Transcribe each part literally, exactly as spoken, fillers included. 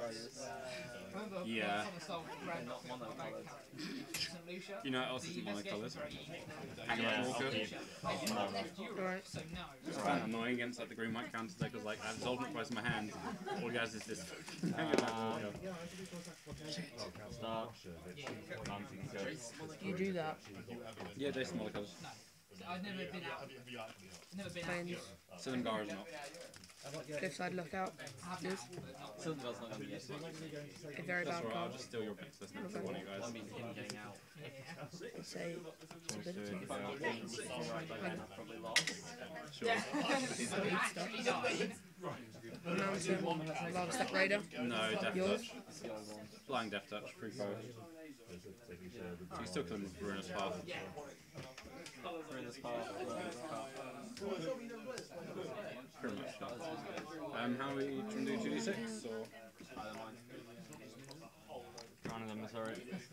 Yeah. You know what else isn't monocoloured? Hangman Walker. Alright. It's quite annoying against like the green white counters because like I've sold it twice in my hand. All he has is this Hangman Walker. Start. You do that. Yeah, Jason monocoloured. I've never been out. Never been Planes. out. Silumgar is not. Cliff side lookout. Yes. Silver's not going to be yes. A very That's bad alright, I'll card. just steal your picks this next one, you I guys. mean, him getting out. Let's say ability. Probably lost. Sure. Mountain. Lava Step Raider. No, Death Yours? Touch. Flying Death Touch, free foe. You can still kill him with Ruinous Path. Ruinous Path. Pretty much. Um, how are we trying to do two d six or? Drown them, sorry.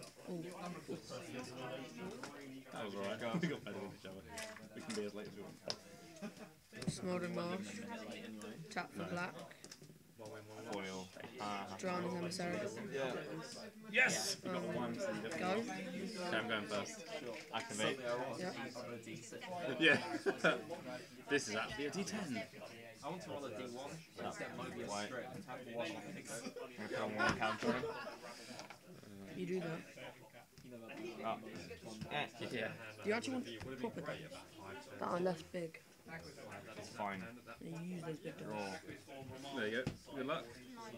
That was alright. We got better with each other. We can be as late as we want. Smouldering Marsh. Tap for black. Foil. Uh, Drowning Emissary. Yes! We got one, so you Go. definitely. Okay, I'm going first. activate. Yep. Yeah. This is actually a D ten. I want to roll a D one. Let's get Mobius white. Have one. I'm going to one counter. You do that. Oh. Yeah. Yeah. Do you actually want proper decks that are less big? It's fine. Yeah, you use those big decks. Draw. There you go. Good luck.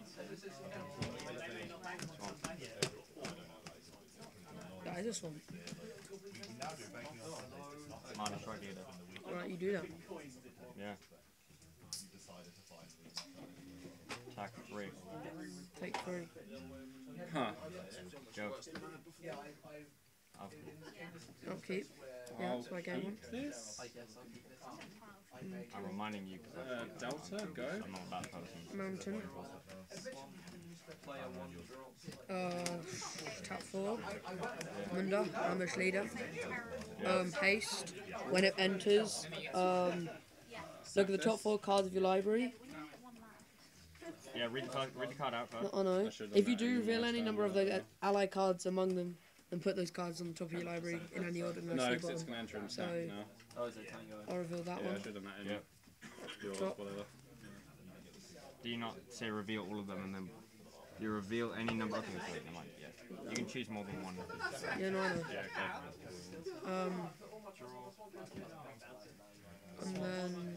That is a swamp. Mana strike leader. Right, you do that. Yeah. Attack three. Take three. Huh. Go. I'll Upkeep. Yeah, that's my game one. This? I'm reminding you because Uh, Delta, go. I'm not a bad person. Mountain. Uh, tap four. Munda, ambush leader. Um, haste. When it enters, um, look at the top four cards of your library. Yeah, read the card, read the card out first. Oh no. I should've done If you that do in reveal my any turn, number of but- the ally cards among them, then put those cards on the top of your library in any order. No, No, because it's going to enter in stack So- now. Oh, is it Tango? I'll reveal that Yeah, I one. should have done that in Yeah. yours, Drop. whatever. Do you not say reveal all of them and then you reveal any number of things? Wait, never mind. Yeah. You can choose more than one. Yeah, no, I know. Yeah, okay. Um, and then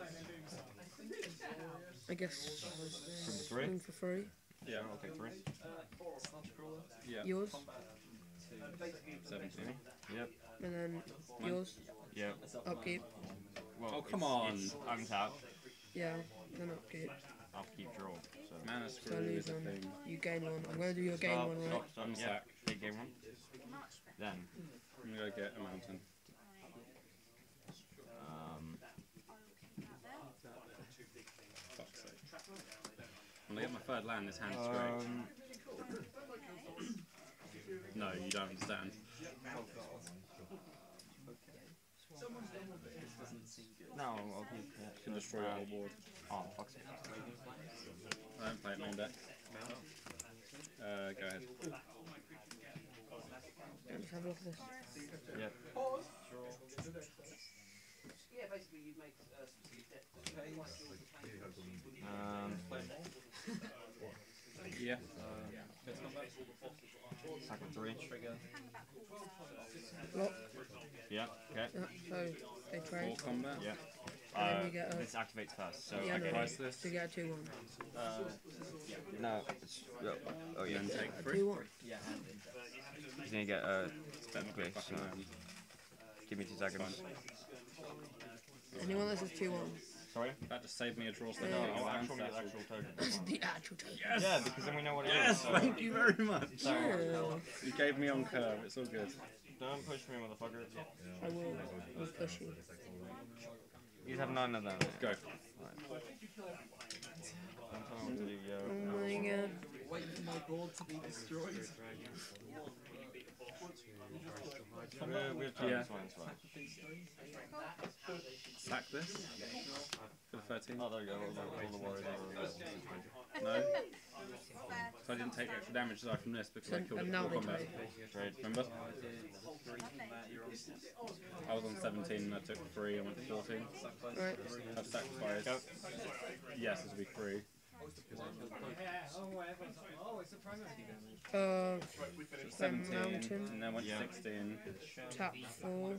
I guess Three? swing for free. Yeah, I'll take three. yeah. Yours, seventeen. Yep. and then yours. Yep. Upkeep. Well, Oh, come it's- on. It's untapped. Yeah, then upkeep. I'll keep draw. So. Mana So I screw lose is a one. thing. You gain one. I'm going to do your gain Stop, one, right? stop, stop. I'm Yeah. sack. Take game one. Then. I'm going to go get a mountain. Um, Fuck's sake. When I get my third land, this hand's great. um, No, you don't understand. no, I'll keep You it. can destroy your whole board. Oh, fuck's sake. I don't play it main deck. Uh, go ahead. Let's have a look at this. Yep. Um, Yeah. second three. Lock. Yeah, okay. Yeah, so they Full trade. combat. Yeah. And then Uh, you get a- this activates first, so Yeah, I no, get price this. So you get a two one. No, it's, oh, oh yeah. Then take A three. two one. He's gonna get uh, okay, so Fucking hand. give me two seconds. Anyone that says two one. Sorry? That just saved me a draw. So Yeah. No, no, actual, actual token. The actual token. Yes! Yeah, because then we know what it is. Yes, so thank you very much. Yeah, You gave me on curve, it's all good. don't push me, motherfucker. I will. I'll push you. You have none of them. Go. Don't tell me what to do, yo. Oh my god. Wait for my board to be destroyed. We're, we're trying Yeah. this one as well. Sack this for the thirteen. Oh, there you go. All the, all the warriors are on this situation. No. So I didn't take extra damage aside from this because I So- killed and it now before they combat. take. Trade. Remember? I was on seventeen and I took three and went to fourteen. Right. I've sacrificed. Go. Yes, this will be three. Uh, seventeen, mountain. and then went Yeah. to sixteen. tap four.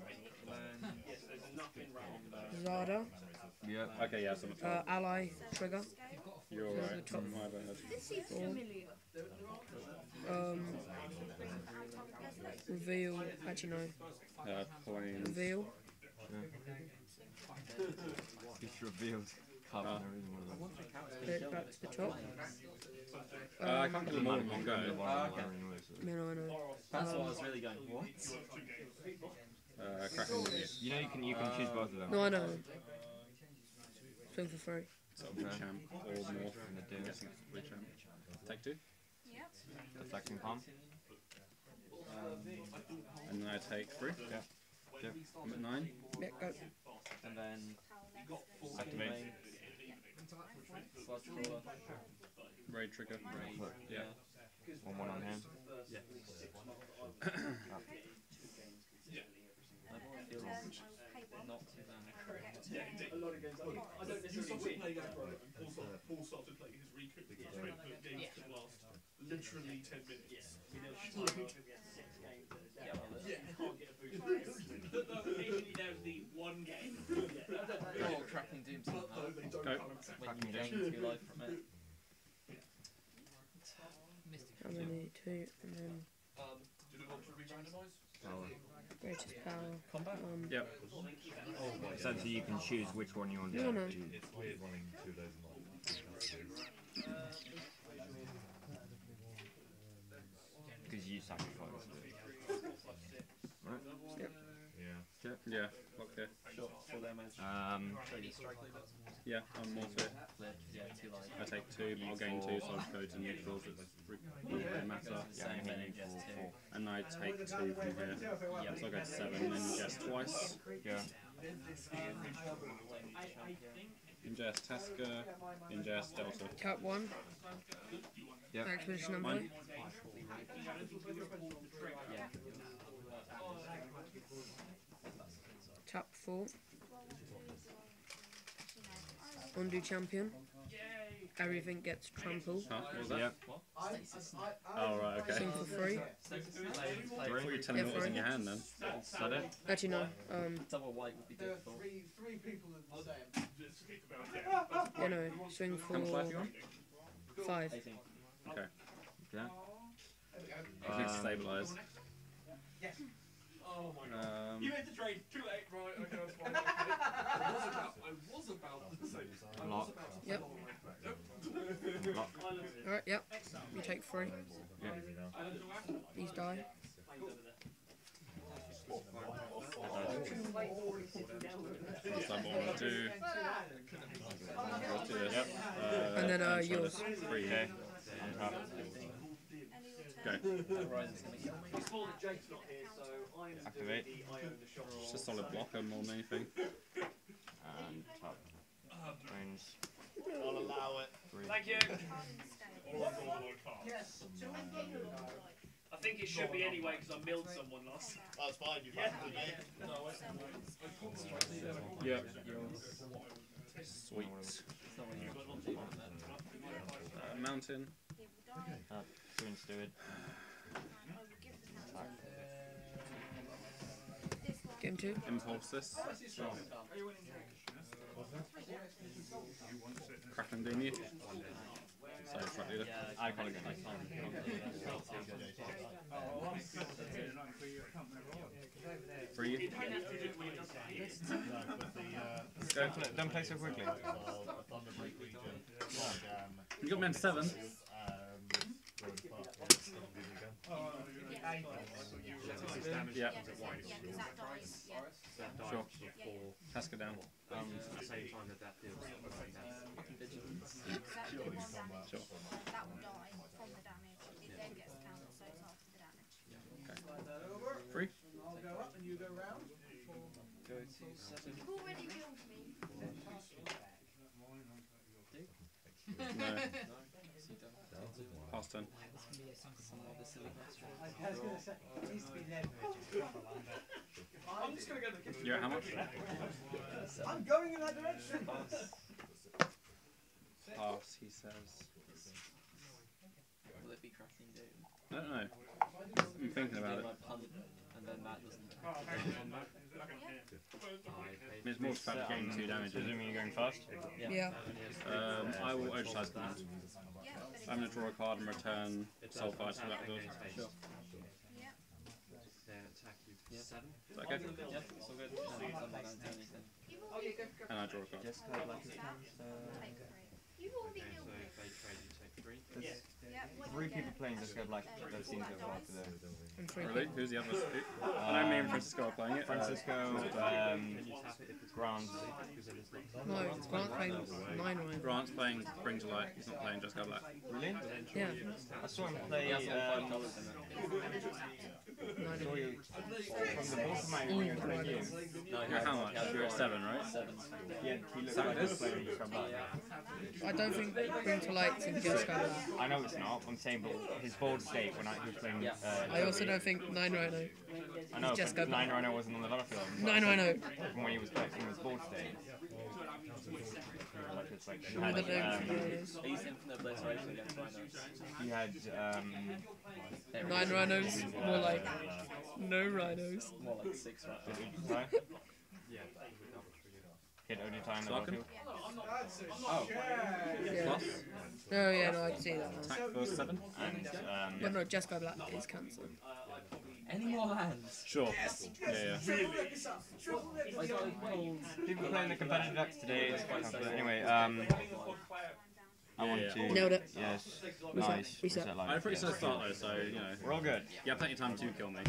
Zada. Yeah. Okay, yeah, so I'm Uh, at twelve. ally trigger. You're so the alright. top My bad. four. Um, reveal. Actually no. Uh, planes. Reveal. It's revealed. Carbon, Ah. there isn't one of those. Put it back to the top. Uh, I can't do them all in one go. One of them anyway, so- No, no, no. That's what I was really going. What? Uh, cracking these. You know you can you can choose both of them. No, I know. Swing for free. So it'll be Okay. champ or morph. And the I'm deal. guessing it's free champ. Take two. Attacking palm. And then I take three. Yeah. Yeah. I'm at nine. Yeah, go. And then Activate. sludge crawler. Raid trigger. Yeah. One one on hand. Not too bad. Paul started playing his Recoup because games could last literally ten minutes. Occasionally there's the one game. Oh, cracking doom somehow. Go. When you gain two life from it. How many? Two, and then Did it want to re-randomise? greatest power. Combat? Um, Yep. Essentially, you can choose which one you want to No, no. do. Because you sacrifice it. Right? Yeah. Okay. Shot, full damage. Um, Trade your strike leader. Yeah, I'm morph it. Flip, yeah, two life. I take two, but I'll gain two, so I'll go to neutrals. It's re- doesn't really matter. yeah, Same and then, then just two. And I take two from here. Yep. So I go to seven, then ingest twice. yeah. Ingest Tasker, ingest Delta. tap one. Yep. Expedition number. Mine. Yeah. Tap four. Undo champion. Everything gets trampled. Huh? What was that? Yep. Oh, right, okay. Swing for free. I thought you were telling me what was in your hand then. Is that it? Actually no. Um, Double white would be difficult. yeah no. Swing How much life you for on? five. eighteen. Okay. Yeah. I need to Um, stabilize. Oh my god. Um, You made the trade. Too late. Right. Okay, that's fine. I was about. I was about to say. I was Lock. about to Yep. Lock. Alright, yep. You take three. Yeah. These die. that's what I want to do. Let's do this. Uh, And then, uh, I'm sorry, yours. that's Three. Okay. Untap. Go. Horizon's gonna kill me. Activate. Just a solid blocker more than anything. And tap. Range. I'll allow it. Three. Thank you. I think it should be anyway because I milled someone last. That's fine. You yeah. Yeah. Sweet. Uh, mountain. Uh, two in steward. Game two. Impulse this. Crackling doom you. Sorry, front leader. I can't get it. For you. Don't, play, don't play so quickly. You got me on seven. Yeah. Sure. Tasker down. Um, Sure. That will die from the damage. It then gets counted, so it's after the damage. Okay. You've already billed me. No. No, so you don't. Pass turn. This can be a song Some other silly question. I was going to say, it used to be them. I'm just gonna go to the kitchen. You're at how much? I'm going in that direction. Pass, he says. Will it be cracking doom? I don't know. I'm thinking about it. Like punt, and then that doesn't. It's more about getting two damage. Presuming you're going first? Yeah. Um, I will exercise command. I'm going to draw a card and return Soul Fire to the battlefield. Sure. Is that okay? Yeah, it's all good. No, I'm not going to do anything. And I draw a card. Just card like a cancer. You've already billed me. There's Yeah, what three you people get? playing this card like that seems to have far today. And three Really? people. Who's the other? Who? I know me and Francisco are playing it. Francisco, um, Grant. No, it's Grant playing nine Uh, one. Grant's playing Bring to Light. He's not playing Jessica Black. Really? Yeah. I saw him play. He has like five Um, colours in it. Nine saw one. you from the both of my when you were playing you. No, he You're has- how he much? has You're at one. seven, right? Seven. He, had, he looked like he was playing Jessica Black. I don't think Bring to Light's in Just Go Black. I know it's not. I'm saying, but his board state when I, he was playing. Uh, I also Toby, don't think Nine Rhino. I know, Just but Go Nine Black. Rhino wasn't on the battlefield. Nine Rhino. From when he was playing from his board state. Like it's like he Remember the had, names? um, He's infinite obliteration against rhinos. he had um, Nine Rhinos, more like no Rhinos. More like six rhinos. Uditai. Hit Uditai on the Sarkin? battlefield. Oh, Yeah. Plus? Oh yeah, no, I can see that now. Attack for seven? And um, But no, Just Go Black is cancelled. any more hands? Sure. Yeah, yeah. I got like, well, people playing the competitive decks today. It's quite comfortable. Anyway, um, I want Yeah, yeah. to. Nailed it. Yes. Reset. Nice. Reset. Reset live. I had a pretty Yes. slow start though, so, you know. We're all good. You have plenty of time to kill me.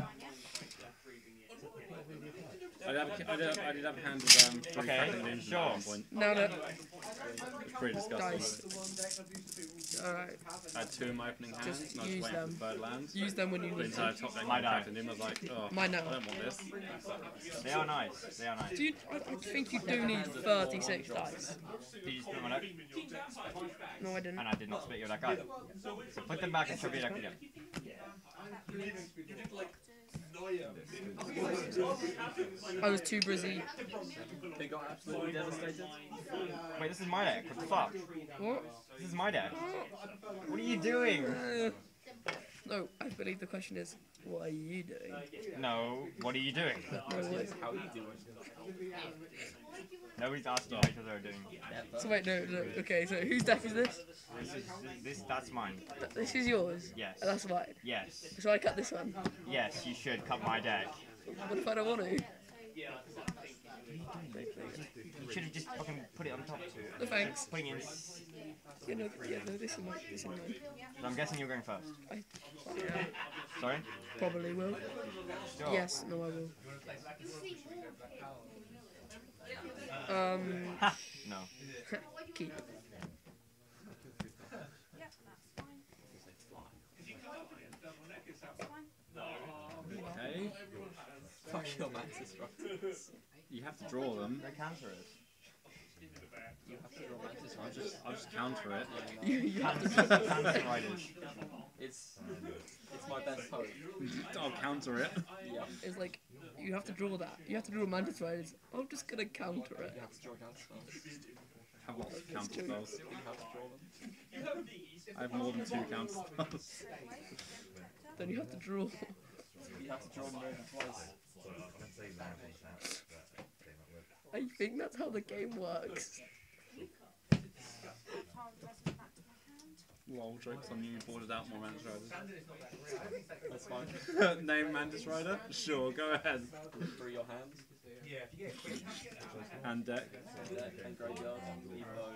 I did have, a- I did, I did have a hand of um, three Okay, cracking ninjas sure. at one point. Nailed it. It's pretty disgusting. Dice. Alright. I had two in my opening hand, Just and I was use waiting for them. the third land. Use them when you The need entire to. top deck My I die. cracked in him, I was like, oh, Mine now. I don't want this. They are nice. They are nice. Do you, I, I think you do need thirty-six dice. Did you split my deck? No, I didn't. And I did not split your deck either. So put them back and shove your deck again. I was too busy. they got absolutely devastated. Wait, this is my deck. What the fuck? What? This is my deck. What are you doing? Uh, no, I believe the question is, what are you doing? No, what are you doing? No, what? How are you doing? Nobody's asking how each other are doing. So wait, no, no. Okay, so whose deck is this? This is this. That's mine. Th- This is yours. Yes. And that's mine. Yes. Shall I cut this one? Yes. You should cut my deck. What if I don't want to? You should have just fucking put it on top. No thanks. Putting in. Yeah, no, yeah, no, this is mine. This is mine. So I'm guessing you're going first. I yeah, Sorry. probably will. Sure. Yes, no, I will. Um, Ha. No. keep. Okay. Fuck your mantis rhinos. You have to draw them. They're cancerous. You have to draw mantis I'll rhinos. just, I'll just counter it. You, you have to. Cancer riders. It's it's my best hope. I'll counter it. Yeah. It's like you have to draw that. You have to draw Mantis Riders. I'm just gonna counter it. You have to draw counter spells. I have lots of counter spells. You have to draw them. I have more than two counter spells. Then you have to draw. You have to draw them more than twice. I think that's how the game works. Lol, jokes on you, boarded out more Mantis Riders. That's fine. Name Mantis Rider? Sure, go ahead. Through your hands. And deck. Deck and graveyard. Even though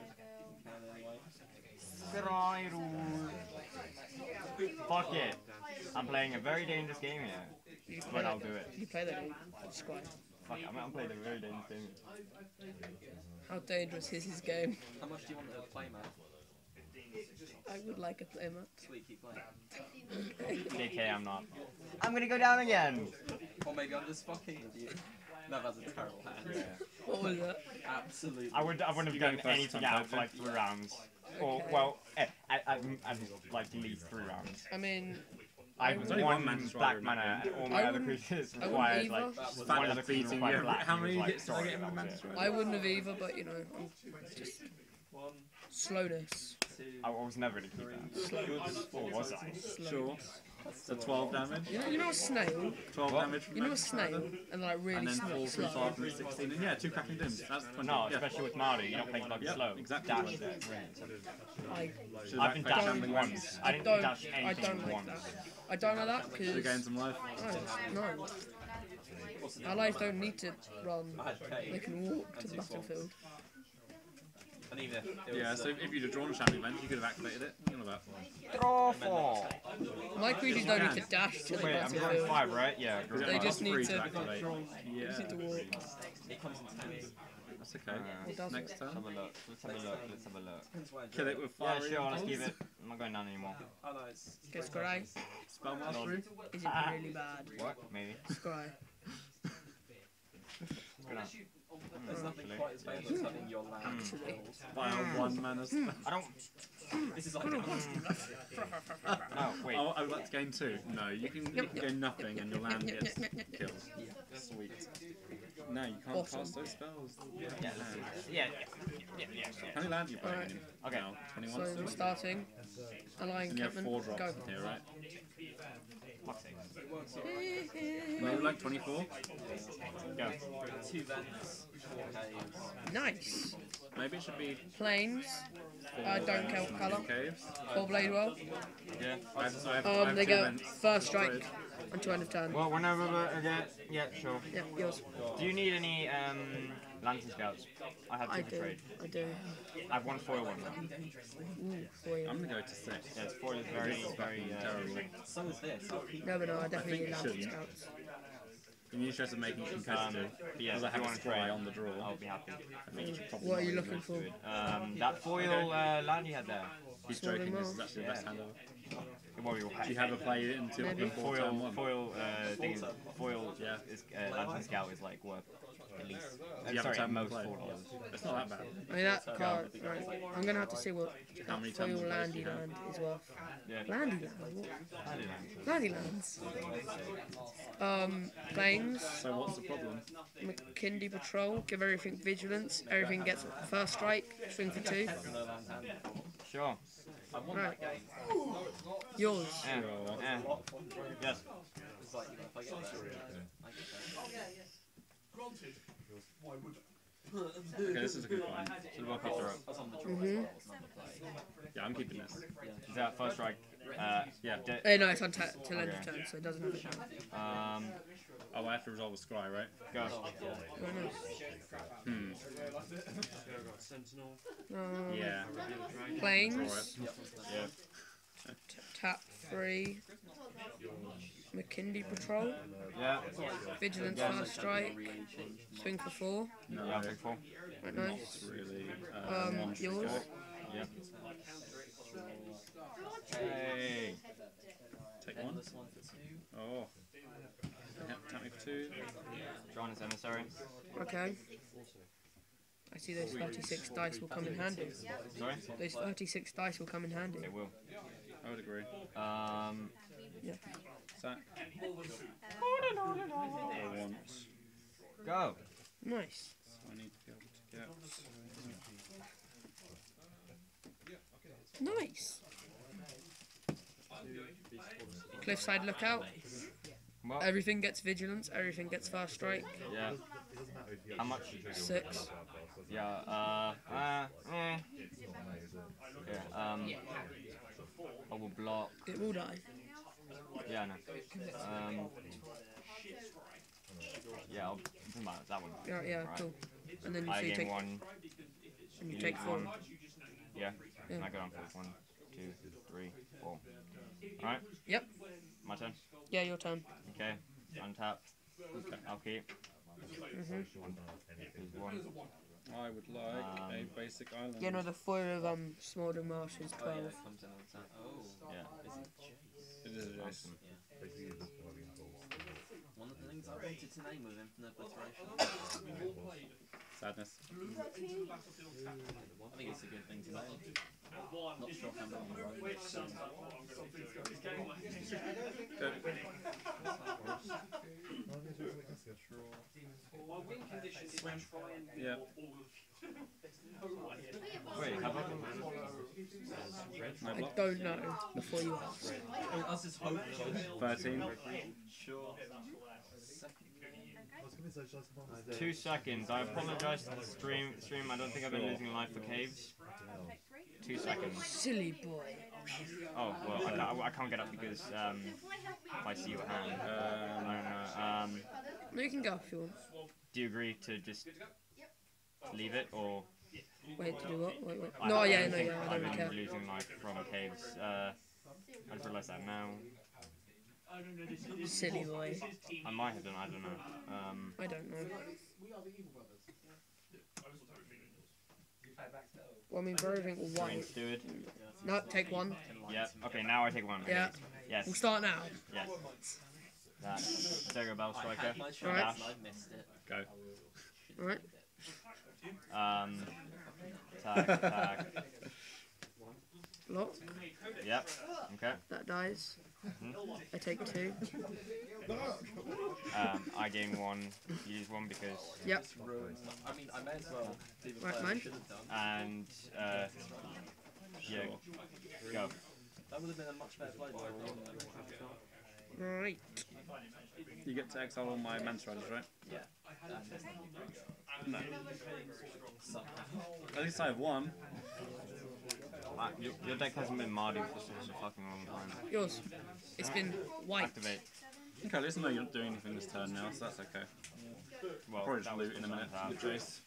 you can anyway. Fuck it. I'm playing a very dangerous game here. You play But I'll that- do it. You play that game. It's quite. Fuck it. I'm, I'm playing a very dangerous game. How dangerous is his game? How much do you want to play, man? I would like a playmat. Sweet, keep playing. J K, I'm not. I'm gonna go down again. Or maybe I'm just fucking with you. No, that's a terrible hand. What was it? Absolutely. I would I wouldn't You have go given first anything time, out don't for you? like three rounds. Or Okay. well, eh, at, at, at like least three rounds. I mean, I There's have only one one Mantis black Rider in mana that and all I my other wouldn't- creatures I wouldn't required either. like It's one fat of the as creatures beating required you. black. How and he many was like, hits did I sorry, get with that the was Mantis it. Rider? I wouldn't have either, but you know, I'm just One, slowness. two, I was never gonna keep that. Or was I? Sure. So twelve damage. You know, you know a snail? twelve What? damage from You know a Mantis snail? Rider? And like really And then slow. four through slow. five through sixteen. And yeah, two cracking dooms. That's twenty. No, yeah. especially with Mardu, you're not playing like Yep, slow. exactly. Dash is brilliant. I, Should've I've been backpacked dashing Shambling once. Wings. I didn't don't- dash I anything don't like once. that. I don't like that Should've gained because some life. no, no. Allies don't need to run. I had They cave. can walk to the battlefield. And even if it Yeah, was, so if you'd have drawn Shambling Vent, you could have activated it. You know about. Draw four. My creatures don't need to dash to the Wait, I'm drawing battlefield. five, right? Yeah. drawing They five. just need Free to- activate. They just need to Yeah. walk. it comes in tens. That's okay. Uh, It doesn't. Next Let's turn. have a look. Let's have a look. Let's have a look. Depends why I Kill do it with Yeah, fire. sure. Let's impulse. keep it. I'm not going down anymore. Oh no, it's. Get Scry. Spell mastery. Is it really bad? What? Maybe. Scry. What's going on? There's nothing Actually. quite as bad as having your land Actually. killed. By a one mana spell. I don't. This is like. No, wait. Oh, I would like to gain two. No, you can, you can gain nothing and your land gets killed. Sweet. No, you can't Awesome. cast those spells. Yeah, yeah, yeah, yeah, yeah. How many land are you playing? Alright. Okay. Now, twenty-one. So we're starting. Allying And you have four Captain. drops Go. here, right? Fuck's sake. Maybe like twenty-four. Go. Two vents, four caves. Nice. Maybe it should be Planes. four I don't vents, count colour. caves. Four Blade Well. Yeah. I have, I have, I Um, have they two go vents. first strike until end of turn. Well, whenever I get. Yeah, sure. Yeah, yours. Do you need any um, Lantern Scouts? I have I two for do. trade. I do. I have one foil one. Ooh, foil. I'm gonna go to six. Yes, foil is very, very uh, Terrible. So is this. I'll keep No, but no, I definitely think need you Lantern shouldn't. Scouts. In the interest of making it Um, competitive, but yeah, because I if you have a want to spy trade on the draw, I'll be happy. I think you should probably What are you not looking invest. for? Um, that foil uh, land you had there. He's Small joking, this is amount. actually the best hand ever. Well, we will Do you have a play it into Maybe. the four turn foil, one? foil, uh, thing is, foil, Yeah. is, uh, Lantern Scout is like worth at least, Do you have sorry, a at turn most play? four dollars. It's not that bad. I mean, that card, right. I'm gonna have to see what How many foil turns of plays do landy you have? land is worth. Yeah. Landy land? What? Landy lands. Um, planes. So what's the problem? McKindy Patrol. Give everything vigilance. Everything gets first strike. Swing for two. no land hand before. Sure. Right. Yours. Yeah. Yeah. Yes. It's like, you know, if I get that, I get that. Granted, why would Okay, this is a good one. So we'll keep the rope. I was on the draw Mhm. as well, it's not the play. Yeah, I'm keeping this. Is that first strike? Uh, Yeah. di- Eh, no, it's on ta- till end of Okay. turn, so it doesn't have it now. um, Oh, I have to resolve a scry, right? go. Oh, nice. Hmm. Sentinel? Um, Yeah. Planes. Yeah. T- tap three. McKindy Patrol. Yeah. Vigilance first strike. Swing for four. No, Yeah, I'll take four. Right, nice. really. Uh, Um, one yours. Yeah. Hey. Take one. This one for two. Oh. Yeah, tap me for two. Drawn as emissary. Okay. I see those thirty-six dice will come in handy. Sorry? Those thirty-six dice will come in handy. It will. I would agree. Um, Yeah. Sack. Or once. go. Nice. So I need to be able to get. Nice. Cliffside lookout. Well, Everything gets vigilance. Everything gets first strike. yeah. How much? Six. Yeah, uh, uh, eh. Yeah, um, I will block. It will die. Yeah, I know. Um, yeah, I'll think about that one. Yeah, yeah, Right. cool. And then you, I so you gain take one. and you you take lose four. one. Yeah, Yeah. and I go down for one, two, three, four. Alright, Yep. my turn. Yeah, your turn. Okay, untap. I'll keep. Mhm. Lose one. I would like Um, a basic island. Yeah, no, the foil of um Smolder Marsh is Oh yeah, twelve. it comes in on the turn. Oh. Yeah. Is it Jace? It is a Jace. Awesome. Yeah. One of the things I wanted to name with Infinite Obliteration. Sadness. I think it's a good thing to name. Not sure how many right. My win condition is to try and Yeah. Wait, have I been? No I block. don't know before you ask. Us is hope. Thirteen. Sure. Two seconds. I apologize to the stream. Stream. I don't think I've been losing life for caves. Two seconds. Silly boy. Oh well, I can't, I can't get up because um, if I see your hand, I Um, don't know. Um, No, you can go if you want. do you agree to just leave it or? Wait, to do what? Wait, wait. I No, don't yeah, no, think yeah, I I've don't been care. losing life from caves. Uh, I just realised that now. Silly boy. I might have done. I don't know. Um, I don't know. Well, I mean, for everything green white. steward. No, take one. Yeah. Okay. Now I take one. Yeah. Yes. We'll start now. Yes. That Zero Bell I Striker. had my chance Alright. and I missed it. go. Alright. Um, attack. Attack. Lock. Yep. Okay. That dies. I take two. Um, I gain one. Use one because. Yep. I mean, I may as well do the Right, play I mine. should have done. And uh, yeah. Go. That would have been a much better play than I won. Right. You get to exile all my Mancer Riders, right? Yeah. No. Suck. At least I have one. Uh, your, your deck hasn't been Mardu for such a fucking long time. Yours. It's been white. Activate. Okay, at least I know you're not doing anything this turn now, so that's okay. Well, Probably just that was loot in a minute that. with Jace.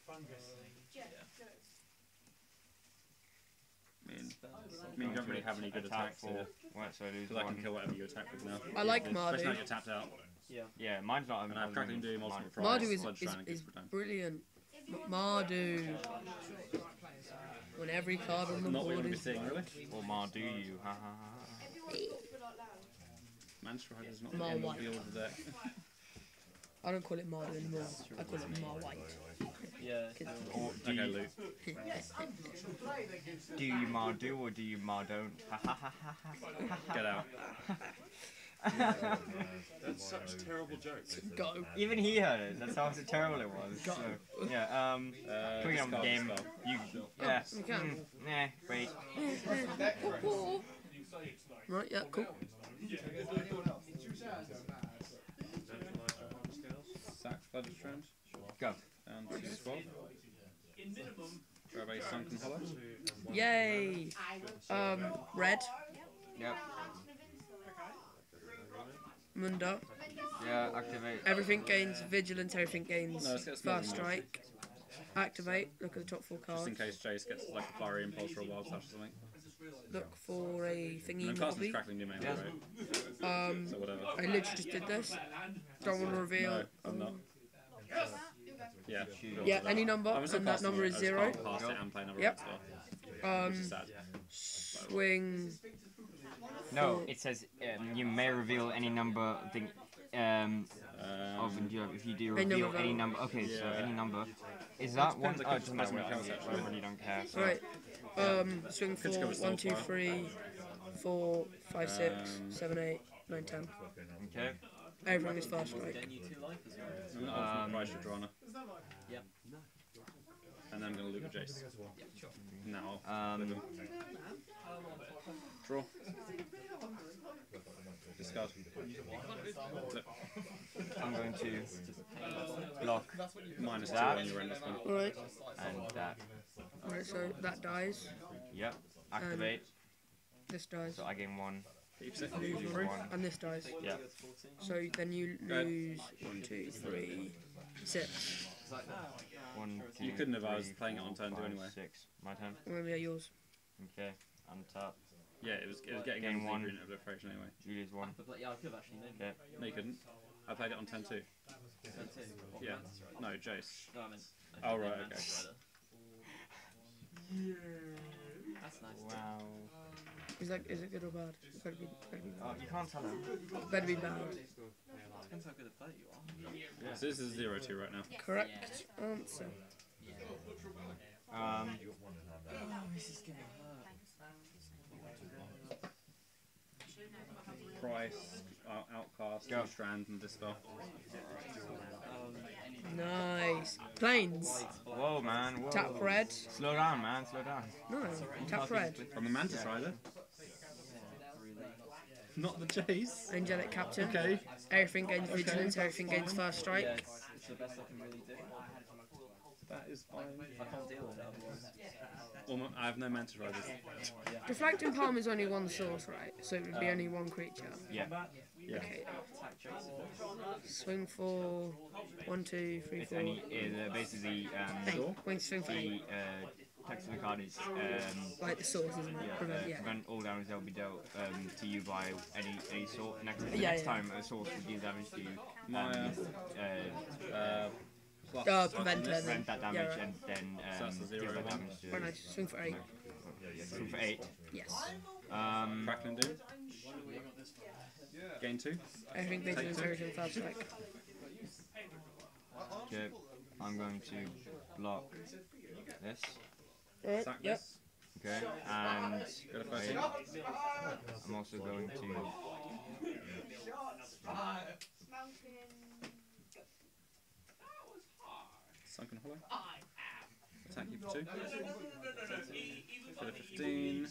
I mean, I mean, you don't really have any good Attack attacks for. here. Right, so I lose Because I one. can kill whatever you attack with now. I like Especially now Mardu. you're tapped out. Yeah, mine's not. And I have Crackling Doom, Ultimate Prize, Mardu is, Sludge is, Shrine, and is Kiss for Time. brilliant. M- Mardu. When every card on the Not what you board want to be is. seeing, really. Or Mardu you. Ha ha ha. Mancer Rider's not Mar the end White. of the order deck. I don't call it Mardu anymore. I call it Mar White. Yeah. Or do Okay, you, loot. do you Mardu or do you Mardon't? Ha ha ha ha ha. Get out. That's such terrible jokes. Go. Even he heard it. That's how terrible it was. So, yeah. Um. Uh, Coming on the discard game. spell. You. Yeah. you can. Mm, nah. Wait. Right, yeah, cool. Sack Flooded Strand. Go. Down to twelve. Grab a Sunken Hollow. Yay! Um, red. Yep. Munda. Yeah. Activate. Everything gains vigilance, everything gains No, let's get a spell first removed. strike. Activate, look at the top four Just in cards. case Jace gets like a Flurry Impulse or a Wild Slash or something. Look for a And thingy then casting's mobby. Crackling Doom anyway, right? Um, So whatever. I literally just did this. Don't want to reveal. No, I'm not. Um, Yeah. sure. yeah, any number, I'm still and that casting number it, is I just zero. can't cast it and play another Yep. red spell, Um, which is sad. swing. No. It says um, you may reveal any number. Thing. Um. Of Um, yeah, if you do Any reveal number. any number. Okay. So Yeah. any number. Is that one? depends, I Oh, it could doesn't matter put what something I else, I really don't care. So. Right. Um, swing Could for you go with one, two, Soulfire? three, four, five, six, Um, seven, eight, nine, ten. Okay. Everything is first strike. Gain you two life as well. I'm not Um, Ultimate Price Shadrana. Yep. And then I'm going to loot with Jace. Now, Um. draw. Discard. Flip. I'm going to block Minus two That. on your end this one. Alright, and that. alright, so that dies. Yep. Activate. This dies. So I gain one. Keeps it. Lose Free. one. And this dies. Yeah. So then you Go ahead. lose one, two, three, six. One, two, You couldn't have, I was three, playing it on four, turn two five, anyway. Six. My turn. Or maybe they're yours. Okay. Untap. Yeah, it was, it was getting Gain everything one. green of obliteration anyway. You lose one. But yeah, I could have actually named Okay. No, you couldn't. I played it on turn two. it. Turn two. What, Yeah. Mantis Rider? No, Jace. No, I meant. I Oh, meant right, Mantis okay. Rider. That's nice. Wow. Is that is it good or bad? It better be, better be Oh, bad. you can't tell him. Better be bad. Depends how good a player you are. Yeah. So this is zero two right now. Correct answer. Um, Oh, this is gonna hurt. Price, uh, Outcast, Go. Strand, and Dispel. Nice. Planes. whoa, man. Whoa. Tap red. Slow down, man. Slow down. No. Tap red. From the Mantis Rider. Not the Chase. Angelic Captain. Okay. Everything gains vigilance. Everything gains first Yeah, strike. it's, it's the best I can really do. That is fine. I can't deal with it otherwise. Well, no, I have no Mantis Riders. Deflecting Palm is only one source, right? So it would be only one creature. Yeah. Yeah. Okay. Attack traces. Swing for one, two, three, It's four. only uh, basically um, Eight. Wing swing for the eight. uh, text of the card is um, Like the source, isn't it? yeah, Prevent, uh, yeah. prevent all damage that will be dealt um, to you by any any sort. Next, the Yeah, next yeah. time a source would deal damage to you, um, My, uh, uh, plus Uh, plus prevent on it. this. prevent that damage Yeah, right. and then So um, that's a deal zero that one. damage to Very nice. Swing for eight. Swing for eight. Yes. Um, Crackling Doom. Gain two. Everything vigilance, everything first strike. okay, I'm going to block this. Alright, Sack yep. this. Okay, and Go to thirteen. I'm also going to Sunken Hollow. Attack you for two. Go to fifteen.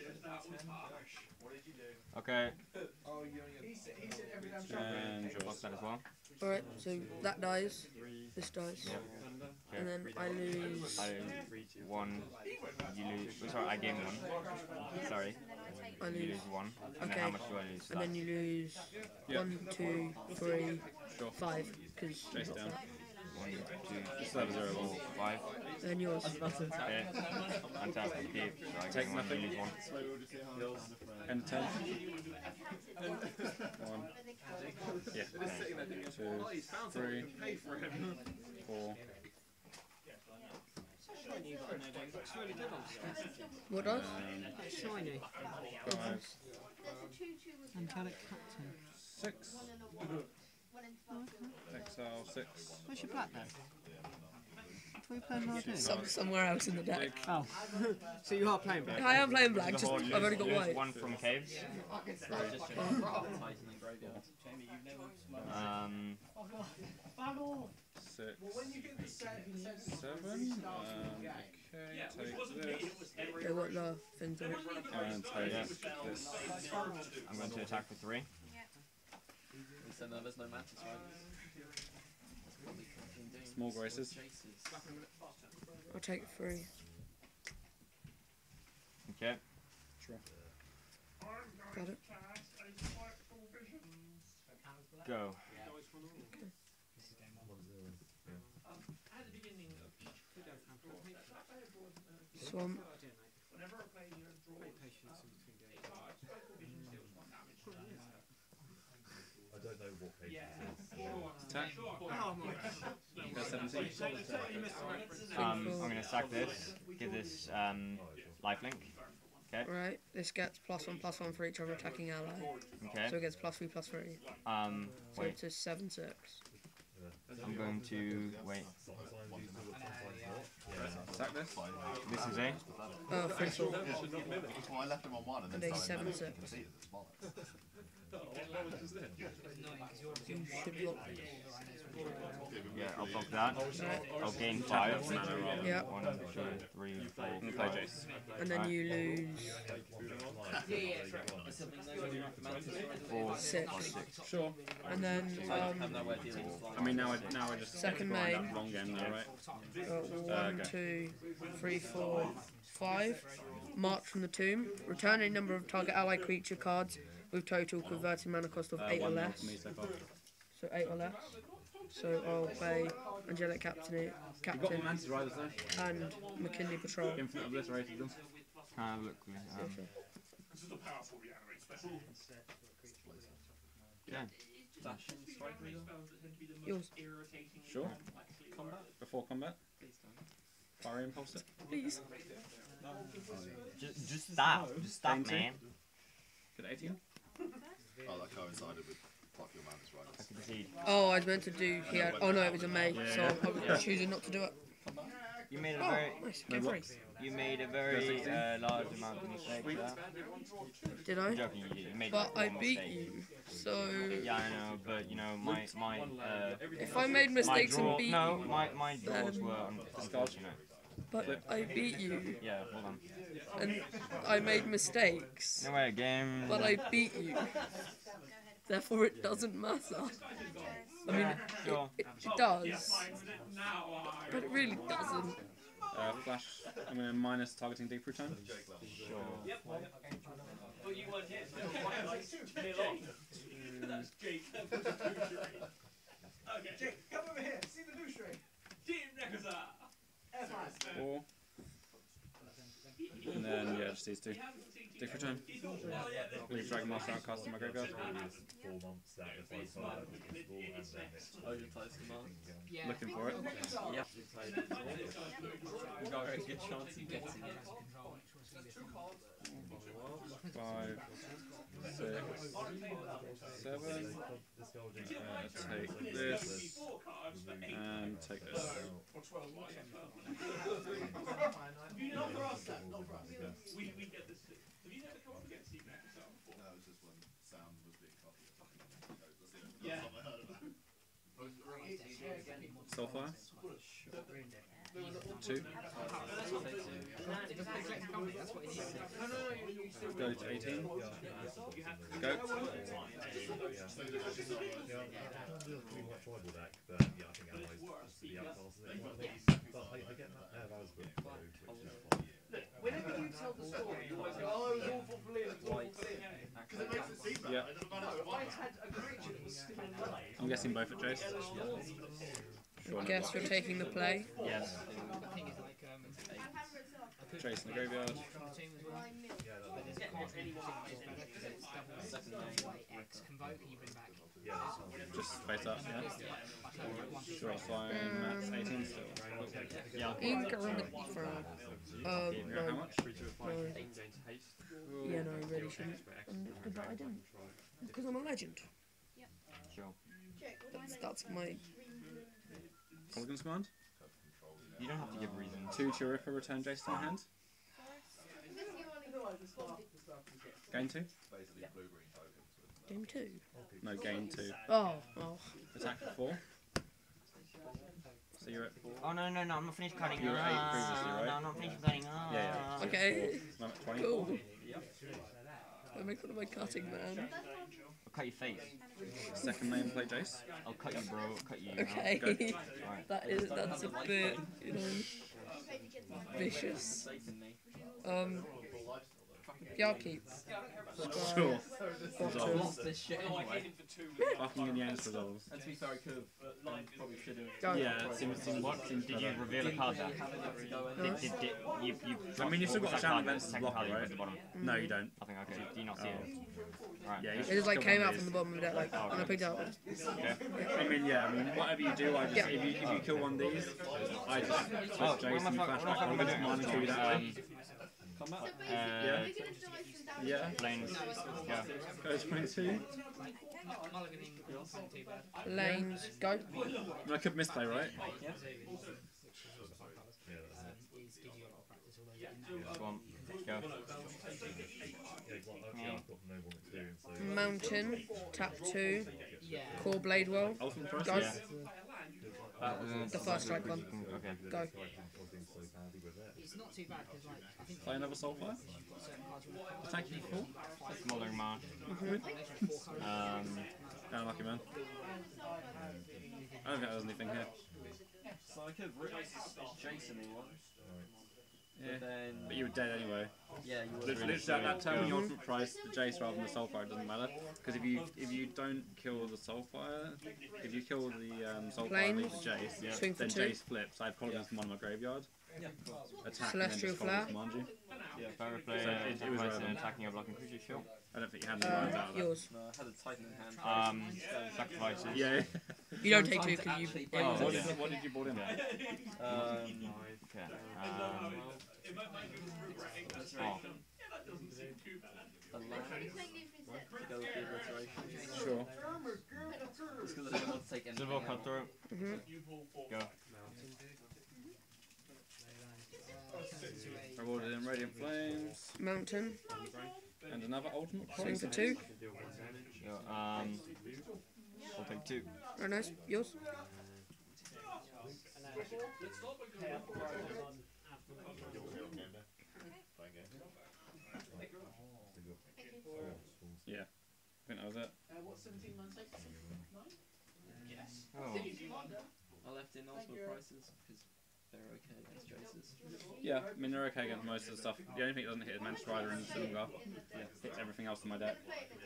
okay He said, he said every damn shot. And block yours. that as well. Alright, so that dies. This dies. Yep. And then I lose. I one. You lose. oh, Sorry, I gain one. Sorry, I you lose. lose one. And then Okay. how much do I lose? And then you lose Yeah. one, two, three, Sure. five. Because Chase down. One, two, Still have a zero four, one. five. then yours. Okay. Untap. Okay. So I Take gain one. You nothing. lose one. End turn. One. Yeah. Two, three, four. What does? Shiny. Five, Angelic Captain. six. Exile six. Where's your black then? What are you playing Mardu? Some, somewhere else in the deck. Oh. So you are playing black? I am playing black, just I've only got Lose white. one from caves. Just Titan and graveyard. Um. Six. Seven. Um, okay, take this. They want the things on it. And take this. I'm going to attack for three. So no, there's no Mantis Riders. That's probably fucking doing Small graces. chases. I'll take three. Okay. Sure. Got it. Go. Swamp. I don't know what page Attack. Go seventeen. Um, I'm going to sack this. Give this um, lifelink. Okay. Right, this gets plus one, plus one for each other attacking ally. So Okay. it gets plus three, plus three. Um, So wait. it's a seven, six. I'm going to wait. Sack this. This is a. Oh, three, four. Well, I left him on one and then And a started seven, six. proceeded. It's bollocks. You should block. Yeah, I'll block that. Right. I'll gain five. Yeah. One, two, three, four, And play five. Jace. And then you lose Four, six. Sure. And then I um, have no way of dealing with I flying. mean, now I now I just Second grind main. up long game now, right? got Uh, one, go. two, three, four, five. March from the tomb. Return a number of target ally creature cards with total converting mana cost of Uh, eight or one more less. for me so far. So eight or less. So I'll play Angelic Captain, You've got Captain my Mantis Riders though. and McKinley Patrol. Infinite obliterated them. Can I look? Um, yeah. Dash and strike reader. Yours. Sure. Combat. Before combat. Please don't. Fire impulse it. Please. Just, just stop. Just stop, Dainty. man. Good eighteen. Oh, that coincided with Pluck Your Mantis I could concede. Oh, I was meant to do. He had. Oh no, it was a May, so Yeah. I was choosing not to do it. You made a Oh, very, nice. No, Get what? free. you made a very uh, large amount of mistakes there. Did I'm I? joking, you, you made But one I beat mistake. you. So Yeah, I know, but you know, my my uh, if I made my mistakes draw. and beat No, you, my my draws then- were un- unfortunate. but I beat you, Yeah, hold on. and I made mistakes, No way, game. but I beat you. Therefore, it doesn't matter. I mean, it, Sure. it, it does, but it really doesn't. Uh, flash. I'm gonna minus targeting deep root time. Sure. But you weren't here. That's Jake. Okay. Jake, come over here. See the douche ring. Team Nekaza. That's nice. Four. And then yeah, just these two. Deep root time. Leave Dragon Master out, cast in my graveyard. Four months that if I saw that with the school and then Oh, your Tyson command. Yeah. Looking for it. Yep. You got a very good chance of getting it. Five, six, seven. Uh, take this and take this. You know for us that, not for us. We, we get this. Have you never come up against Team Nekaza before? No, it was just when Sam was being cocky or something. That's the only Yeah. time I heard about it. Soulfire. Two. Go to eighteen. Go. tribal deck, but yeah, I think allies just the outclass it. But I, I get that uh, Valsburg though, which is fine. Whenever you tell the story, you always go, oh, it was awful for Liam, it's awful for Liam. Because it makes it seem bad. Yeah. I don't know No, about I it. had a creature that was still alive. I'm guessing both at Jace. Sure. Guess you're taking the play. Yes. The thing is, like, um, Jace in the graveyard. the team as well. But there's a card which is better because it's double X convoke and you bring back. Just face up, yeah? Sure, so I'm at eighteen still. Yeah. Increment for. Um, Yeah, how no. much? No. Yeah, no, I really shouldn't. Um, But I didn't. Because I'm a legend. Sure. That's, that's my. Mulligan's command. You don't have to give reason. Two to Ripper, return Jace to my hand. Gain two. Basically, blue-green tokens. with- Game two. No, gain two. Oh, oh. Attack for four. So you're at four. Oh no no no! I'm not finished cutting. You were eight Ah, previously, right? No, I'm not finished cutting. Ah. Yeah, yeah. Okay. I'm at twenty. Cool. I make fun of my cutting, man. I'll cut your face. Second main play Jace. I'll cut you, bro. I'll cut you. Okay. Alright. That is, that's a bit, you know, vicious. Um, yeah, I'll keep. Sure. Bottom. Lost this shit anyway. Fucking in the end resolves. And to be fair, I could have. um, Probably should have. Go. Yeah, it seems, seems, What? seems Did you reveal a card there? Have enough to go in. Did, did, did, you, you I mean, you've still got a second Shaman card, Events as a second blocker, card you put right? at the bottom. No, you don't. I think okay. Do you not see it? Right. Yeah, you It should just like kill came one out of from the these. bottom of the deck, like, and I picked it up. I mean, yeah, I mean, whatever you do, I just, Yeah. if you if you kill one of these, I just switch Oh, what Jace am I and fuck- flash what am I back fucking on doing? one and two that Um, way. uh, Yeah. Yeah. Lanes. Yeah. Go twenty-two. Mulliganing wasn't too bad. Lanes, go. And I could misplay, right? Yeah, that's it. Is give you a lot of practice, although Go on. Go. Yeah, well, I've, yeah, I've got no one experience, so Mountain, tap two, yeah. core Bladewell, Ultimate Thrust? go. Yeah. That was The first strike one. Okay. Go. I've been so badly with it. It's not too bad because like I think Play another Soulfire. certain cards will have Attack you for four. Smoldering Marsh. four colours. Um. Oh, lucky man. I don't think there's anything here. So I could have ripped Jason in one. Yeah. But then. But you were dead anyway. Yeah, you would. Literally, literally at that turn when you ultimate price the Jace rather than the Soulfire, it doesn't matter. Because if you if you don't kill the Soulfire, if you kill the um, Soulfire and leave the Jace, Planes, swing for then two. Jace flips. I have Polygons from one of my graveyard. Yeah, Attack Celestial and then Flare. just command you. yeah. Power play. So it- it was Advice and relevant. attacking a blocking creature. Sure. I don't think you had any lines out Uh, of that. yours. No, I had a Titan in hand. Um. Sacrifices. Yeah. You don't take two Sometimes because you. actually yeah, Oh, What you- did, what did you board in? Um. Okay. Um. Oh. A land to go with the obliteration. Sure. Just because I didn't want to take anything Civil out. cutthroat. Mm-hmm. Go. Rewarded in Radiant Flames. Mountain. And another ultimate Swing prize. for two. Go. Um. I'll take two. Very nice. Yours. Yeah, I think that was it. Uh, what, seventeen ninety-six? Yes. Oh. I left in Osmo prices because they're okay against Jaces. Yeah, I mean they're okay against most of the stuff. The only thing it doesn't hit is Mantis Rider and Silumgar. Yeah, hits everything else in my deck.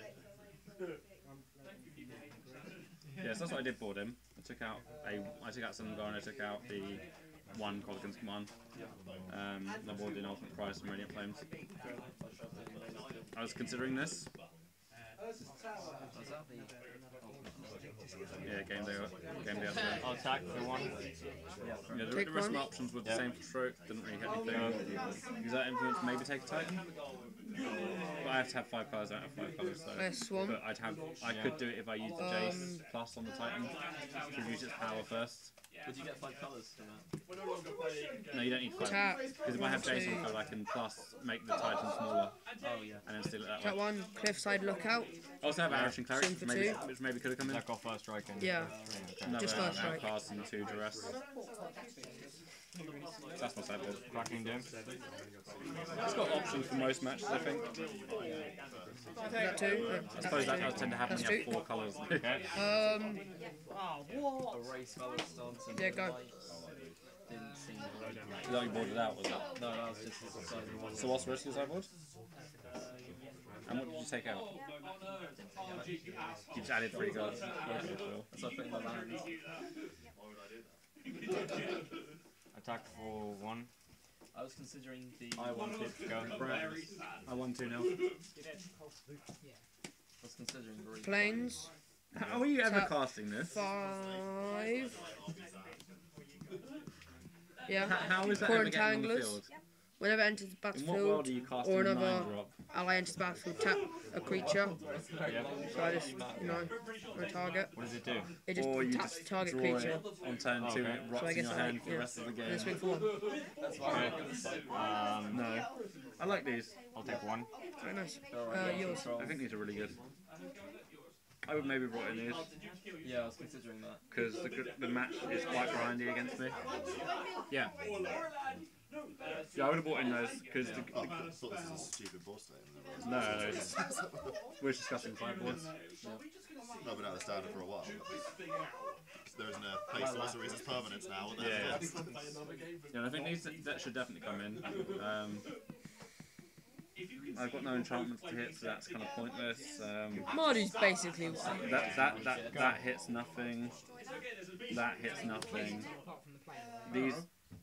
Yeah, so that's what I did board him. I took out a, I took out Silumgar and I took out the one Kogakin's Command. Um, and I boarded in Ultimate Price and Radiant Flames. I was considering this. Was that the... Yeah, game day, game day. I'll attack for one. Yeah, the, Take the rest of my one. options were the Yeah. same for stroke. Didn't really hit anything. Use that influence, maybe take a Titan. But I have to have five colours. I don't have five colours, so. Uh, Swamp. But I'd have. I could do it if I used the Jace plus on the Titan to use its power first. Would you get five colours from that? No, you don't need five. Tap. Because if I have Jace on colour, I can plus make the Titan smaller Oh, yeah. and then steal it that Tap way. one. Cliffside Lookout. I also have Irish and Cleric, Swing for maybe, two. which maybe could have come in. Attack off first strike and Yeah. Another Just first strike. Outcast and two Duress. That's my sideboard. Cracking Doom. It's got options for most matches, I think. Is that two? Uh, I suppose that does tend to happen That's when you two. have four colours. Okay. Um. Erase colour stance and Yeah, go. didn't seem Is that you boarded out, was it? No, that was just the size of one. So what's the rest of your sideboard? And what did you take out? You just added three cards. Okay, sure. So I put in my land. Attack for one. I was considering the... I won two. Go. I won two nil. I was considering Greek. Planes. How are you ever Tap. casting this? Five. Yeah. How is that Core ever getting on the Entanglers. field? Whenever it enters the In what world battlefield, are you casting or a another nine drop? ally enters the battlefield, tap a creature. Yeah. So I just, you know, on a target. What does it do? It just Or you taps just the target draw creature. it on turn two and it Okay. rots So I in guess your I hand like, for the yeah. rest of the And then game. swing for one. Um, No. I like these. I'll take one. Very nice. Uh, yours. I think these are really good. I would maybe brought in these Yeah, I was considering that. because the, good- the match is quite grindy against me. Yeah. Yeah, I would have bought in those because the, Oh, the, I thought this was a stupid boss thing. no, no, it's, we're discussing sideboards. No, but that was standard for a while. There isn't a place sorceries as permanents now. What the Yeah, hell? Yeah, and I think these that should definitely come in. Um, I've got no enchantments to hit, so that's kind of pointless. Um, Marty's basically one. that that that that hits nothing. That hits nothing. These.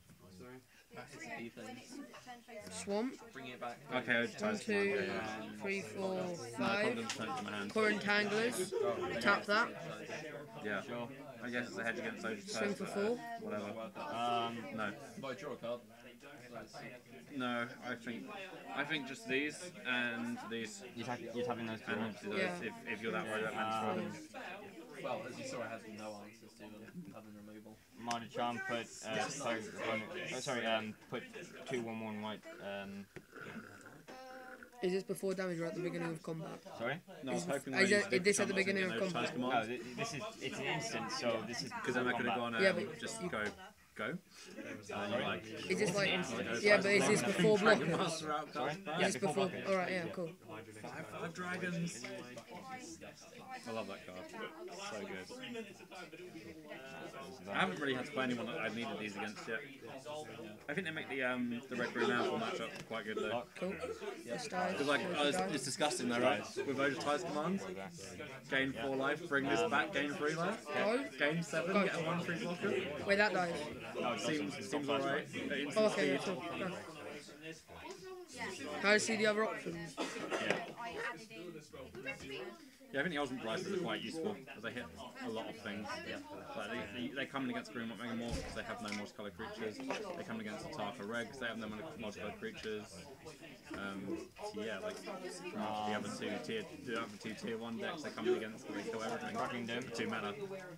Swamp. Bring it back. Okay, I One, just two, three, four, No, I five. can't just turn it to my hand. Core Entanglers. Tap that. Yeah. I guess it's a hedge against social Swing for four. Whatever. Um, No. Might draw a card. No, I think I think just these and these you're, tack- you're tapping those two. and right? obviously those Yeah. if, if you're that worried about Mantis Rider. Well, as you saw, I had no answers to them other than removal. Marty Charm put, uh, sorry, oh, sorry, um, put two one one white, um, Is this before damage or at the beginning of combat? sorry? No, I was Is- hoping is they it- is this at the beginning of combat? No, th- this is, it's an instant, so this is Because then I could have gone um, Yeah, but just you- go, go. And you're like, Is this like, yeah, but is this before Dragon blockers? Master outcast. Yeah, Is this before before? blockers. Alright, yeah, cool. Five, five dragons. I love that card. So good. I haven't really had to play anyone that I've needed these against yet. I think they make the um the red green alpha matchup quite good though. Cool. This dies. Because like this uh, it's, dies. it's disgusting though, right? With Odotize commands, gain four life, bring this back, gain three life, Go. gain seven, Go. get a one free blocker. Wait, that dies. Seems seems alright. Oh, okay, yeah, cool. Go. How do you see the other options? Yeah. Yeah, I think the ultimate prices are quite useful because they hit a lot of things. Yeah. Like they, they, they come in against Greenmont Megamorph because they have no multicolored creatures. They come in against Ataka Red because they have no multicolored creatures. Um, so yeah, like the other two tier, the other two tier one decks they're coming against, they kill everything. Fucking do. For two mana.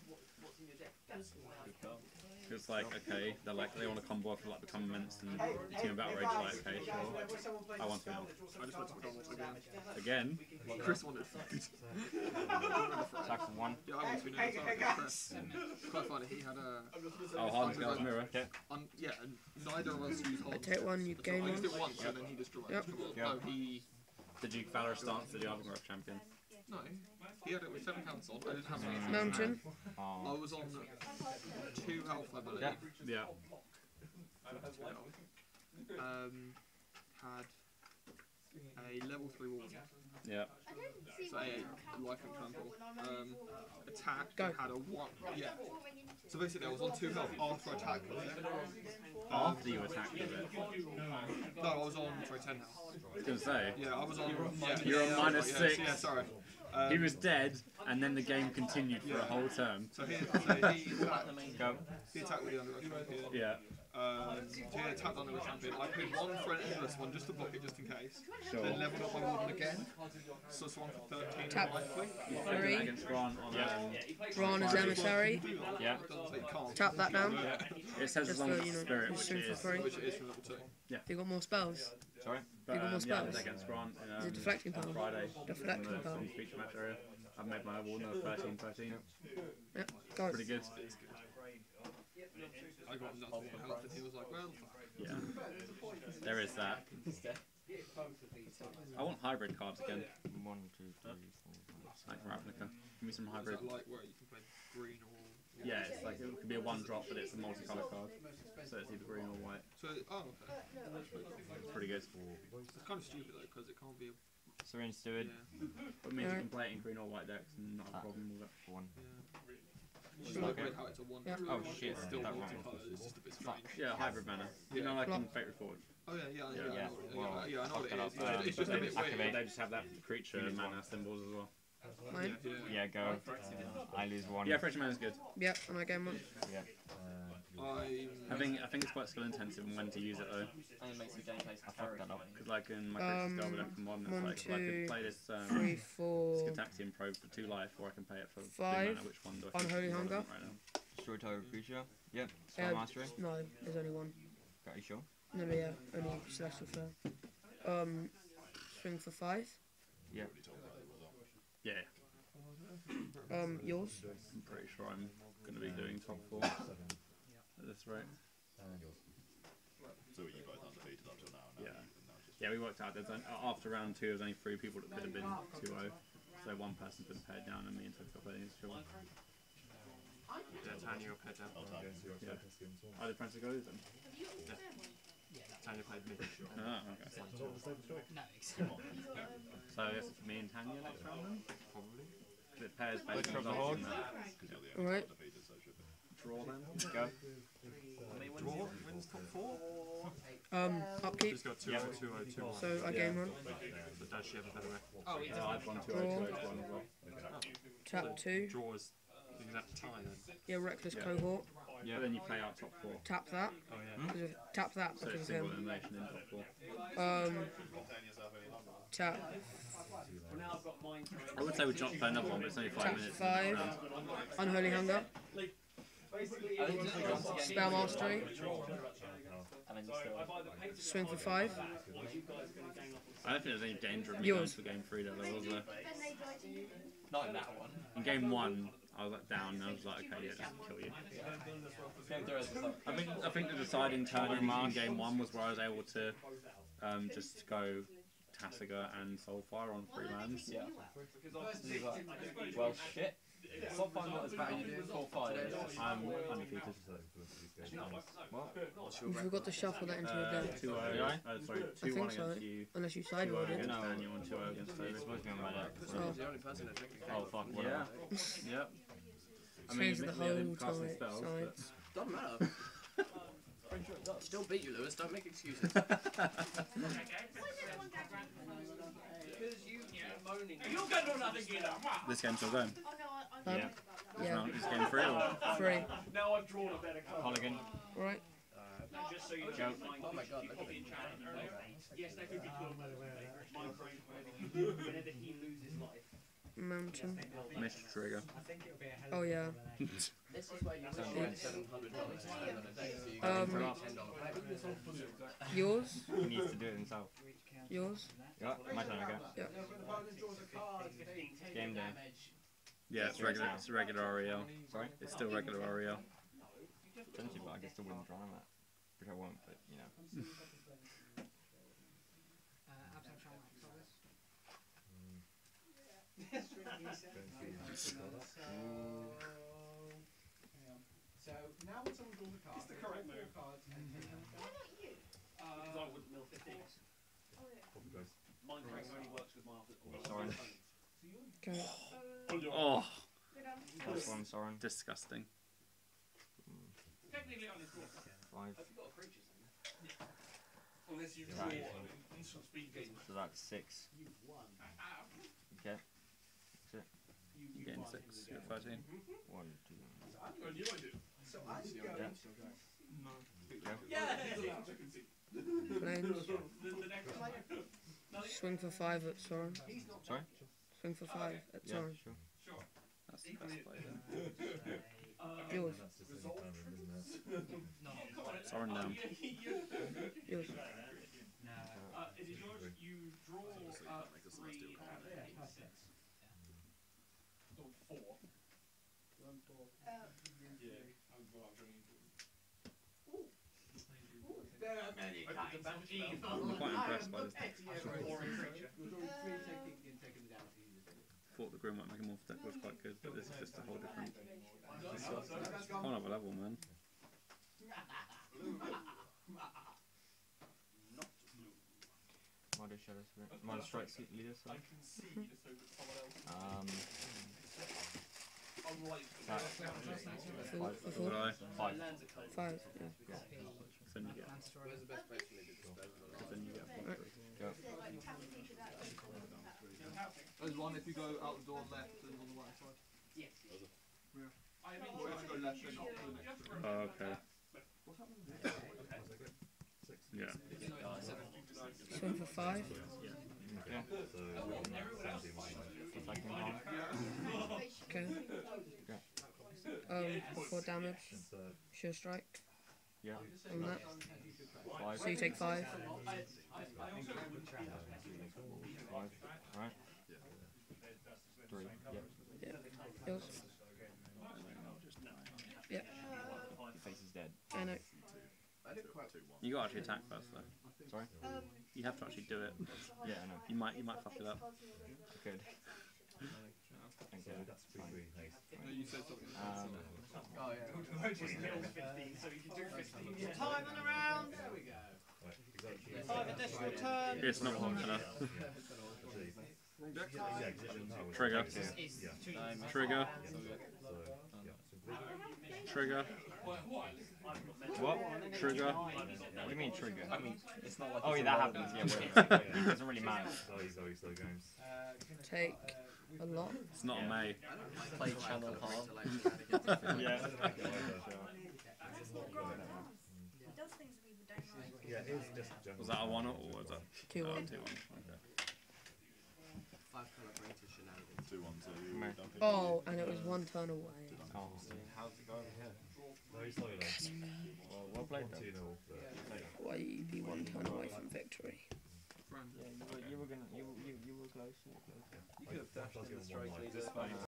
It's like, okay, they're like, they want to combo off like become immense and team of battle rage, like, okay, sure. I want to know. I just went to McDonald's again. Again? Chris wanted food. Attack for one. Yeah, I want to know as well. Chris. Quite funny, he had a... Oh, Harden's Girl's Mirror. Yeah. Un yeah, and neither of us used I Harden's. take one, you gain I one. used it once and then he destroyed Yep. it. Yep. No, he... The Duke Valor stance to the Argongrove champion. No. He had it with seven counts on. I didn't have anything. Mountain. I Oh. was on two health, I believe. Yeah. Yeah. Two health. Um, had a level three wall. Yeah. So a life and trample. Um, attack Go. had a one. Yeah. So basically, I was on two health after I attacked with it. After you attacked with it. No, I was on sorry ten health. I was going to say. Yeah, I was on. Yeah, You're on yeah, minus yeah, six. Yeah, sorry. Um, He was dead, and then the game continued for a whole turn. So he, so he attacked. Go. He attacked with the underground champion. Yeah. Um, so he attacked on the champion. I paid one for an endless one just to block it, just in case. Sure. Then leveled up my warden again. So it's one for thirteen. Tap. Likely. Three. Against Grant on um, Rana's Emissary. Yeah. It doesn't say you can't. Tap that down. it says as Just long for, as you it's know, spirit, you which swing it for is. free. Which it is from level two. Have you got more spells? Sorry. But, You got more um, yeah, spells? against Grant in, um, Is it deflecting power? on Friday. Deflecting in the power. feature match area. I've made my award now thirteen thirteen. Yep. Go. Pretty good. I got nuts on health and he was like, well, Yeah. There is that. I want hybrid cards again. One, two, three, four, five, six. Like Ravnica. Give me some is hybrid. that like where you can play green or... Yeah, it's like, it could be a one drop, but it's a multicolour card. So it's either green or white. So, oh, okay. It's pretty good. It's kind of stupid though, because it can't be a... Syringe Steward. Yeah. But it means you can play it in green or white decks and not have a problem with it. For one. It's just like weird how it's a one. Yeah. Oh shit. It's still That multicolored, it's just a bit strange. Yeah, hybrid mana. You know, like in Fate Reforged. Oh yeah, yeah, yeah, Yeah. yeah, Yeah. yeah, Well, yeah, I know what it fuck is. that up, It's, it's But just a they, bit activate. weird. they just have that creature mana symbols as well. Mine. Yeah, Yeah, go. I lose one. Yeah, fresh mana is good. Yep. And I gain one. Yeah. I... I think I think it's quite skill intensive and when to use it though. And it makes the gameplay I fucked that up. Because like in my Um, Critical Spell deck and modern, it's one, like if I two, could play this um, Three, four. Scataxian Probe for two life, or I can pay it for Five. three mana. Which one do I think Unholy is Hunger. relevant right now? Destroy target creature. Yep. Spell Uh, Mastery. No, there's only one. Got you sure? No, no, yeah, only Celestial Flare. Um, swing for five. Yeah. Yeah, Um, yours. I'm pretty sure I'm going to be doing top four at this rate. So you both undefeated up till now? now Yeah. you- now just- Yeah, we worked out. There's only, after round two, there's only three people that could have been two oh. So one person's been paired down, and me and Todd got playing against each other. Yeah, Tanya or Peta. Yeah. I did Francis go with them. Tanya played mid. Ah, okay. No, it's So I guess it's me and Tanya next round then? Probably. It pairs based Which on of the results, horde? isn't it? Because you're the only Alright. undefeated, so it should be. Draw then? Go. Draw wins top four? Um, upkeep. She's got two Yeah. oh, two oh, two oh. So I Yeah. gain one. So does she have a better way? Oh, yeah. Yeah, I've won two Draw. oh two oh one as well. Tap two. Draw is the exact tie then. Yeah, Reckless Yeah. Cohort. Yeah. But then you play out top four. Tap that. Oh yeah. Hmm? Because of, tap that So because it's of single him. elimination in top four. Um, tap. I would say we jump play another one, but it's only five Tap minutes. five. round. Unholy Hunger. I think just once again, Spell Mastery. and then just still... Swing for five. I don't think there's any danger of me Yours. going for game three though, there was there? Not in that one. In game one, I was like down and I was like, okay, yeah, just kill you. Game three is just like... I think I think the deciding turn in, in game one was where I was able to um, just go Tasiga and Soulfire on three lands. Yeah. This is like, well, shit. Stop finding what it's about. You do four five. I'm undefeated. You forgot to shuffle that into your Uh, deck. two oh, uh, sorry, I two one think so. against you, Unless you two oh sideboarded. against No. Daniel, and two oh against Toby. It's supposed to be on my deck. Oh. The only person that technically Oh fuck, whatever. Yep. I mean, Change the we whole haven't cast any time. spells, but- Sides. Doesn't matter. Still beat you, Lewis. Don't make excuses. This game's still going. Um, Yeah. This yeah. round is game three or? Three. Now I've drawn a better card. Mulligan. Right. Just so you know, oh my god, look at it. Yes, there could be twelve whenever he loses life. Mountain. Missed trigger. Oh yeah. This is where you spend seven hundred dollars on a day, so you can Um, throw ten dollars. Yours? He needs to do it himself. Yours? Yeah, my turn, okay. Yeah. Game day. Yeah, it's regular. It's regular R E L. Sorry? It's still regular R E L. Potentially, but I guess still wouldn't draw that. Which I won't, but you know. Uh, Absent Charm X on this. So now when someone draws a card, It's the correct move. cards. Why not you? Because I wouldn't mill fifteen. Oh, yeah. Minecraft only works with my other. Sorry. Okay. Oh, Good on. That's one, sorry. disgusting. Technically on his course. Five. Have you got a creature then? Unless you Right. draw an instant speed game. So that's six. Okay. You're getting six. You're thirteen. One, two. Oh, you might do. So I'm going. Yeah. No. Yeah! Planes. The, the next one. Swing for five at Soren. Sorry? Swing for five at Yeah, Soren. sure. Sure. That's the best play then. Yours. That's just an encounter, isn't it? Soren down. Yours. Uh, it is yours. You draw uh, three and a six. Oh, four. Uh, Yeah. I'm well, I'm going into There are many kinds of evil. I'm quite impressed by this. or a creature. You're drawing three technique and taking it down to you. Thought the Grim might make a morph deck was quite good, but this is just a whole different. Whole other level, man. Modern Shadow Spirit. Modern Strike Suit Leader, I sorry. can see just over someone else. Um. Unlike That. Four, Five. for four. Would I? Five. Five. Yeah. Then you get. Where's the best place for me to dispose of Then you get. Go. There's one if you go out the door left and on the right side. Yes. Yeah. I mean, well, if you go left then up to the next room. Oh, okay. What's happening? Yeah. Swing for five. Yeah. So, seventeen minus. Attacking arm. Okay. Um, four damage. So, Sure strike. Yeah. On that. Five. So you take five. Five. Right. Three. Yep. Yeah. Yours. Yeah. Your face is dead. I know. You got to actually attack first though. Sorry? You have to actually do it. Yeah, I know. You might. You might fuck it up. Good. Thank so you. that's pretty haste. No, you said something. Um, Oh yeah. Just mill fifteen, so you can do fifteen. Yeah. Time on the round! There we go. Right, exactly. Five additional turn. It's not long enough. Actually, yeah, exactly. No, it's- Trigger. Yeah. Is Yeah. two. Trigger. So, yeah, simply. Trigger. what? Trigger. What do you mean trigger? I mean, it's not like Oh, it's yeah, a that roll. happens. Yeah, well, it doesn't really matter. Sorry, sorry, slow games. Take a lot. It's not a May. Play channel hard. Yeah. It does things that people don't like. Yeah, it is just general. Was that a one or was that Two oh, one. two one? Okay. Five calibrated shenanigans. Two one two. Meh. Oh, and it was one turn away. Oh, how's it going? Very slowly though. Well, well played though. two nil. Why you be one turn away from victory? Yeah, you were, you were gonna, you, were- you, you were close. You were close. You could have dashed in the Like, strike like, leader. this fight.